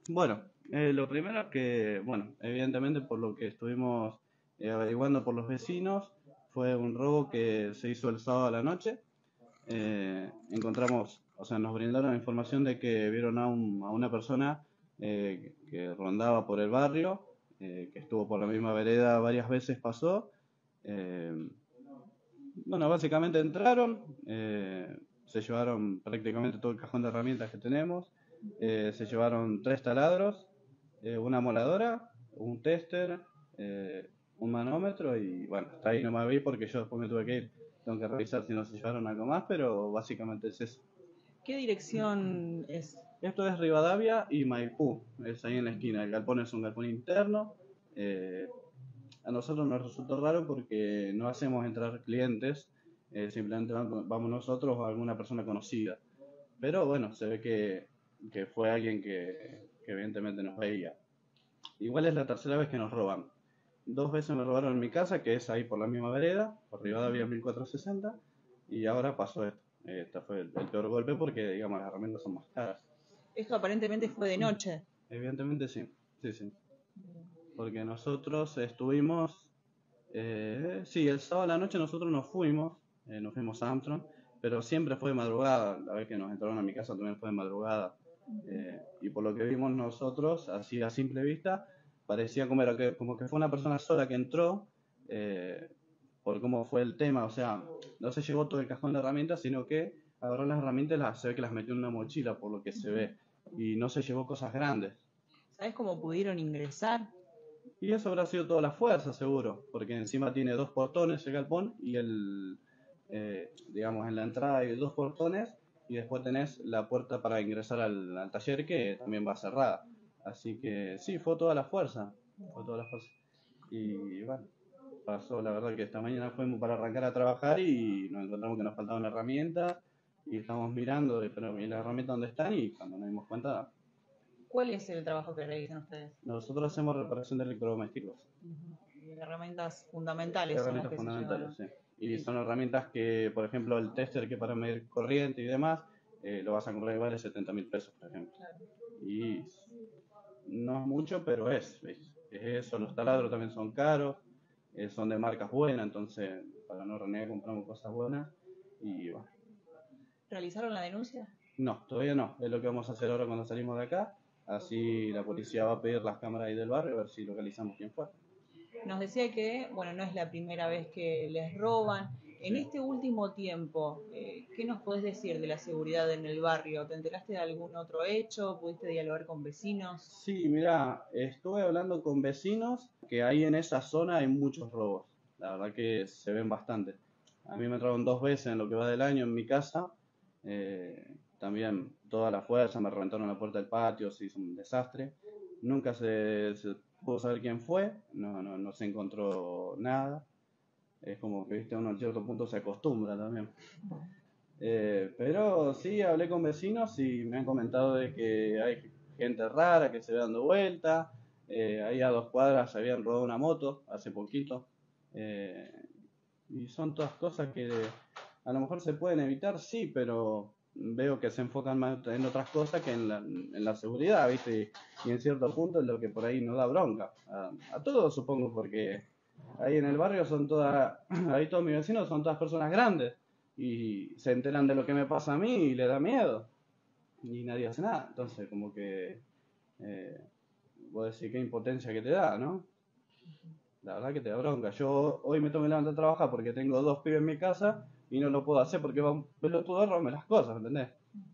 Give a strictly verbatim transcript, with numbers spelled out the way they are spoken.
Bueno, eh, lo primero es que, bueno, evidentemente por lo que estuvimos eh, averiguando por los vecinos, fue un robo que se hizo el sábado a la noche. Eh, encontramos, o sea, nos brindaron información de que vieron a, un- a una persona eh, que rondaba por el barrio, eh, que estuvo por la misma vereda varias veces, pasó. Eh, bueno, básicamente entraron, eh, se llevaron prácticamente todo el cajón de herramientas que tenemos, eh, se llevaron tres taladros, eh, una moladora, un tester, eh, un manómetro y bueno, hasta ahí no me vi porque yo después me tuve que ir. Tengo que revisar si no se llevaron algo más, pero básicamente es eso. ¿Qué dirección es? Esto es Rivadavia y Maipú, es ahí en la esquina. El galpón es un galpón interno. eh, a nosotros nos resultó raro porque no hacemos entrar clientes, eh, simplemente vamos nosotros o alguna persona conocida. Pero bueno, se ve que, que fue alguien que, que evidentemente nos veía. Igual es la tercera vez que nos roban. Dos veces me robaron en mi casa, que es ahí por la misma vereda, por Rivadavia mil cuatrocientos sesenta, y ahora pasó esto. Este fue el, el peor golpe porque, digamos, las herramientas son más caras. Esto aparentemente fue de noche. Evidentemente sí, sí, sí. Porque nosotros estuvimos, eh, sí, el sábado a la noche nosotros nos fuimos, eh, nos fuimos a Armstrong, pero siempre fue de madrugada, la vez que nos entraron a mi casa también fue de madrugada. Eh, y por lo que vimos nosotros, así a simple vista, parecía como, era que, como que fue una persona sola que entró, eh, por cómo fue el tema, o sea, no se llevó todo el cajón de herramientas, sino que agarró las herramientas, las, se ve que las metió en una mochila, por lo que se ve, y no se llevó cosas grandes. ¿Sabes cómo pudieron ingresar? Y eso habrá sido toda la fuerza, seguro, porque encima tiene dos portones el galpón y el, eh, digamos, en la entrada hay dos portones y después tenés la puerta para ingresar al, al taller que también va cerrada. Así que sí, fue toda la fuerza, fue toda la fuerza. Y bueno, pasó, la verdad que esta mañana fuimos para arrancar a trabajar y nos encontramos que nos faltaban herramientas y estamos mirando, pero ¿y las herramientas dónde están? Y cuando nos dimos cuenta, ¿Cuál es el trabajo que realizan ustedes? nosotros hacemos reparación de electrodomésticos. Uh-huh. Herramientas fundamentales son las Herramientas que se fundamentales, llevan. sí. Y Sí. son herramientas que, por ejemplo, el tester que para medir corriente y demás, eh, lo vas a comprar y vale setenta mil pesos, por ejemplo. Claro. Y no es mucho, pero es, es, es eso. Los taladros también son caros, eh, son de marcas buenas, entonces para no renegar compramos cosas buenas. Y bueno, ¿Realizaron la denuncia? no, todavía no. Es lo que vamos a hacer ahora cuando salimos de acá. Así la policía va a pedir las cámaras ahí del barrio a ver si localizamos quién fue. Nos decía que, bueno, no es la primera vez que les roban. En Sí. este último tiempo, eh, ¿qué nos podés decir de la seguridad en el barrio? ¿Te enteraste de algún otro hecho? ¿Pudiste dialogar con vecinos? Sí, mira, estuve hablando con vecinos que ahí en esa zona hay muchos robos. La verdad que se ven bastante. A mí me entraron dos veces en lo que va del año en mi casa. Eh, también toda la fuerza, me reventaron la puerta del patio, se hizo un desastre. Nunca se, se pudo saber quién fue, no, no, no se encontró nada. Es como que, viste, uno en cierto punto se acostumbra también. Eh, pero sí, hablé con vecinos y me han comentado de que hay gente rara que se ve dando vuelta. Eh, ahí a dos cuadras se habían robado una moto hace poquito. Eh, y son todas cosas que a lo mejor se pueden evitar, sí, pero veo que se enfocan más en otras cosas que en la, en la seguridad, ¿viste? Y, y en cierto punto es lo que por ahí nos da bronca. A, a todos supongo, porque ahí en el barrio son todas, ahí todos mis vecinos son todas personas grandes y se enteran de lo que me pasa a mí y les da miedo y nadie hace nada. Entonces, como que eh, vos decís qué impotencia que te da, ¿no? La verdad que te da bronca. Yo hoy me tengo que levantar a trabajar porque tengo dos pibes en mi casa y no lo puedo hacer porque va un pelotudo a robarme las cosas, ¿entendés?